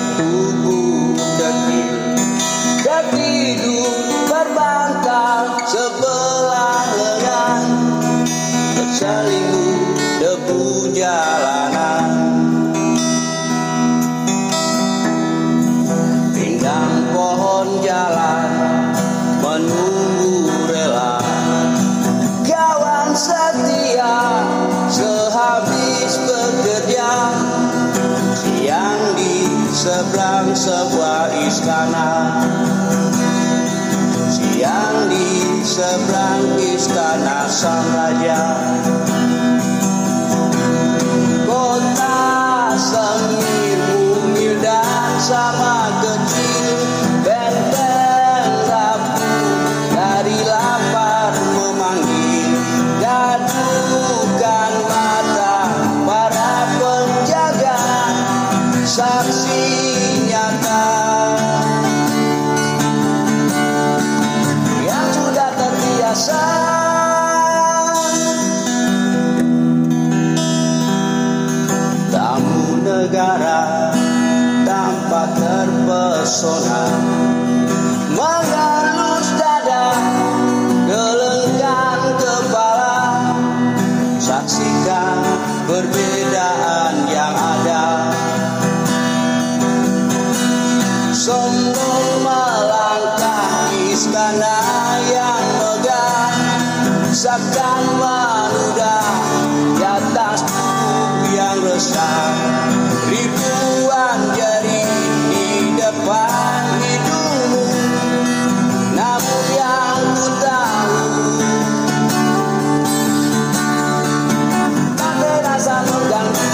tubuh dekil, tertidur berbangkang sebelah lengan, terselimut debu jalanan. Pindang pohon jalan menunggu rela, kawan setia sehabis bekerja. Siang di seberang sebuah istana, siang di seberang istana sang raja. Kota semi mungil dan sama kecil, benteng rapuh dari lapar memanggil. Gaduhkan mata para penjaga, saksi nyata yang sudah terbiasa. Tamu negara tampak terpesona, mengelus dada, gelengkan kepala. Saksikan perbedaan yang ada, sombong melangkah istana yang megah, seakan menudang di atas tubuh yang resah. Ribuan jari di depan hidungmu, namun yang ku tahu tak terasa mengganggu.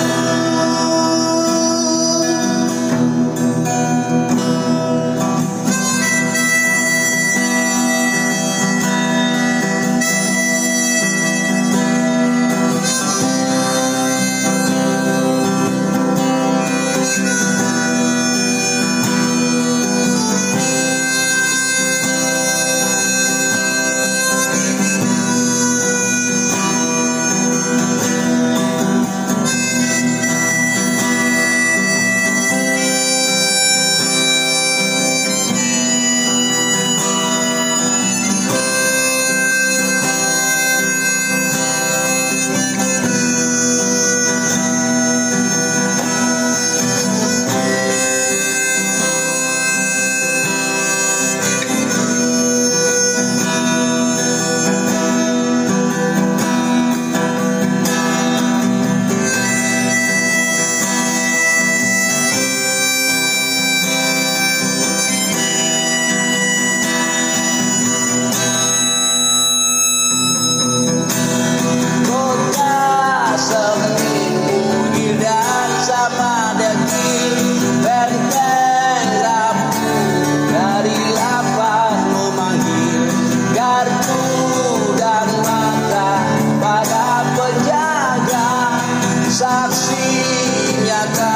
Saksi nyata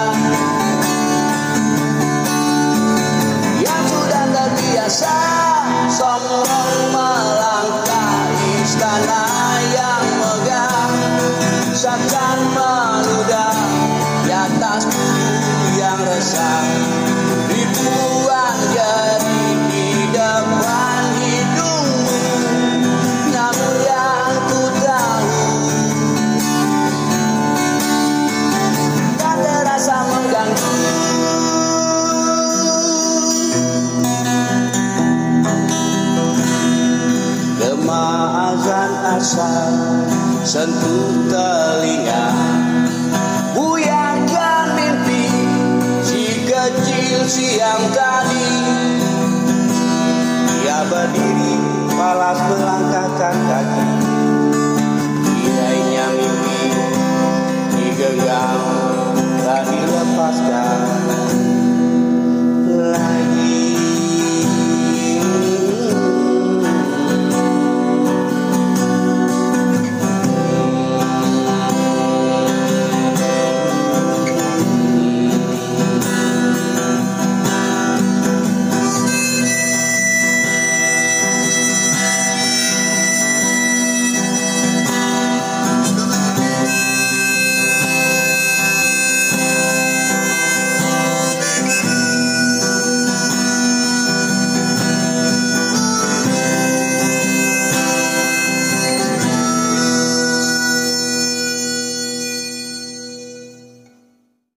yang sudah terbiasa, sombong melangkah istana yang megah, seakan menudang di atas tubuh yang resah. Ribuan jari di depan hidungmu, namun yang ku tahu tak terasa mengganggu. Gema azan asal sentuh telinga, buyarkan mimpi si kecil siang tadi. Dia berdiri malas melangkahkan kaki, kiranya mimpi digenggam tak dilepaskan.